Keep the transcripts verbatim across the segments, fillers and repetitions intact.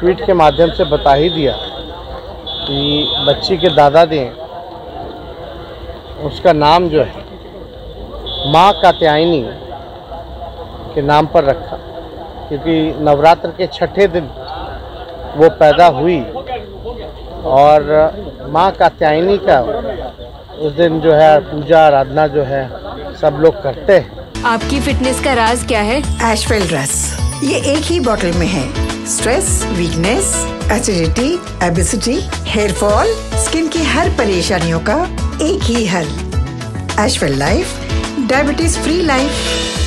Tweet के माध्यम से बता ही दिया कि बच्ची के दादा ने उसका नाम जो है माँ कात्यायनी के नाम पर रखा, क्योंकि नवरात्र के छठे दिन वो पैदा हुई और माँ कात्यायनी का उस दिन जो है पूजा आराधना जो है सब लोग करते हैं। आपकी फिटनेस का राज क्या है? एशवेल ड्रेस, ये एक ही बॉटल में है। Stress, weakness, acidity, obesity, hair fall, skin की हर परेशानियों का एक ही हल। Ashwell life, diabetes free life.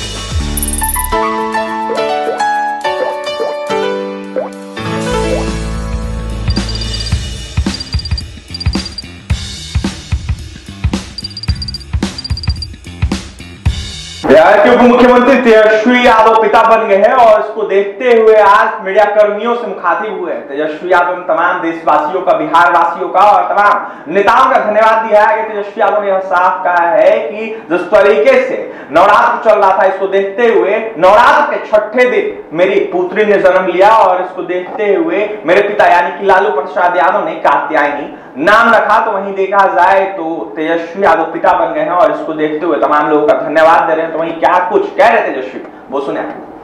Bihar के उप मुख्यमंत्री तेजस्वी यादव पिता बन गए हैं और इसको देखते हुए आज मीडिया कर्मियों से मुखातिब हुए हैं। तेजस्वी यादव ने तमाम देशवासियों का, बिहार वासियों का और तमाम नेताओं का धन्यवाद दिया है कि तेजस्वी यादव ने यह साफ कहा है कि जिस तरीके से नवरात्र चल रहा था, इसको देखते हुए नवरात्र के छठे दिन मेरी पुत्री ने जन्म लिया और इसको देखते हुए मेरे पिता यानी कि लालू प्रसाद यादव ने कात्यायनी नाम रखा। तो वहीं देखा जाए तो तेजस्वी यादव पिता बन गए हैं और इसको देखते हुए तमाम लोगों का धन्यवाद दे रहे हैं। तो वहीं क्या कुछ कह रहे तेजस्वी, वो सुने।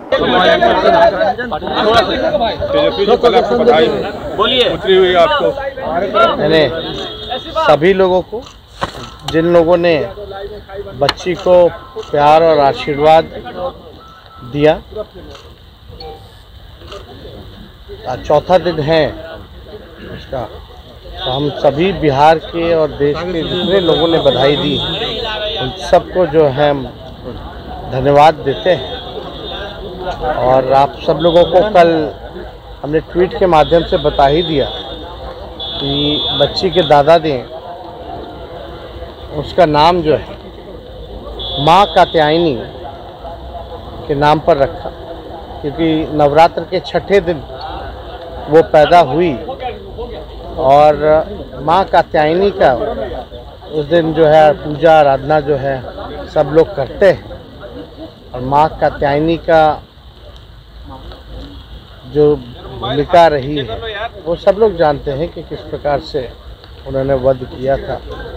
तेजस्वी जी, पहले आपको बधाई, बोलिए। पुत्री हुई आपको। मैंने सभी लोगों को, जिन लोगों ने बच्ची को प्यार और आशीर्वाद दिया, आज चौथा दिन है उसका, तो हम सभी बिहार के और देश के जितने लोगों ने बधाई दी उन सबको जो है हम धन्यवाद देते हैं। और आप सब लोगों को कल हमने ट्वीट के माध्यम से बता ही दिया कि बच्ची के दादा ने उसका नाम जो है माँ कात्यायनी के नाम पर रखा, क्योंकि नवरात्र के छठे दिन वो पैदा हुई और माँ कात्यायनी का उस दिन जो है पूजा आराधना जो है सब लोग करते हैं। और माँ कात्यायनी का जो भूमिका रही है वो सब लोग जानते हैं कि किस प्रकार से उन्होंने वध किया था,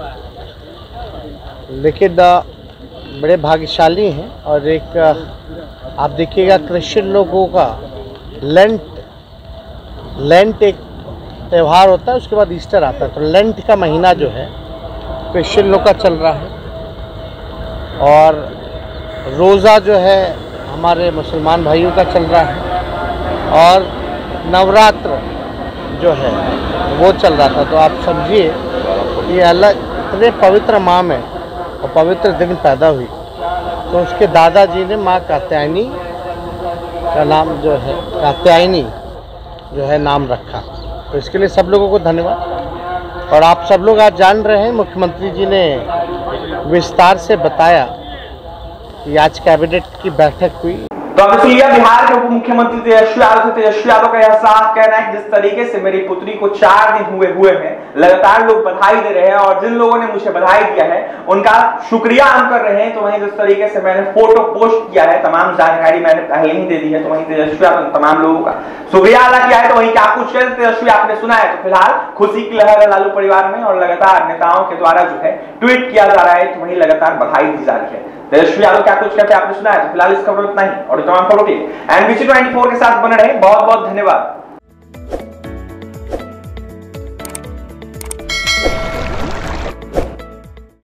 लेकिन बड़े भाग्यशाली हैं। और एक आप देखिएगा क्रिश्चियन लोगों का लेंट लेंट एक त्यौहार होता है, उसके बाद ईस्टर आता है, तो लेंट का महीना जो है क्रिश्चियन लोग का चल रहा है और रोज़ा जो है हमारे मुसलमान भाइयों का चल रहा है और नवरात्र जो है वो चल रहा था। तो आप समझिए ये अलग इतने पवित्र माह में और पवित्र दिन पैदा हुई, तो उसके दादाजी ने माँ कात्यायनी का नाम जो है कात्यायनी जो है नाम रखा। तो इसके लिए सब लोगों को धन्यवाद। और आप सब लोग आज जान रहे हैं, मुख्यमंत्री जी ने विस्तार से बताया कि आज कैबिनेट की बैठक हुई। तो आपने सुन लिया बिहार के उप मुख्यमंत्री तेजस्वी यादव से। तेजस्वी यादव का यह साफ कहना है कि जिस तरीके से मेरी पुत्री को चार दिन हुए हुए हैं, लगातार लोग बधाई दे रहे हैं और जिन लोगों ने मुझे बधाई दिया है उनका शुक्रिया हम कर रहे हैं। तो वहीं जिस तरीके से मैंने फोटो पोस्ट किया है, तमाम जानकारी मैंने पहले ही दे दी है, तो वहीं तेजस्वी यादव तमाम लोगों का शुक्रिया अदा किया है। तो वहीं क्या कुछ कह तेजस्वी आपने सुना है। तो फिलहाल खुशी की लहर है लालू परिवार में और लगातार नेताओं के द्वारा जो है ट्वीट किया जा रहा है, तो वहीं लगातार बधाई दी जा रही है। तेजस्वी यादव क्या कुछ कहते हैं आपने सुना है। तो फिलहाल इस खबर में इतना ही और तमाम खबरों के लिए एनबीसी चौबीस के साथ बने रहे। बहुत बहुत धन्यवाद।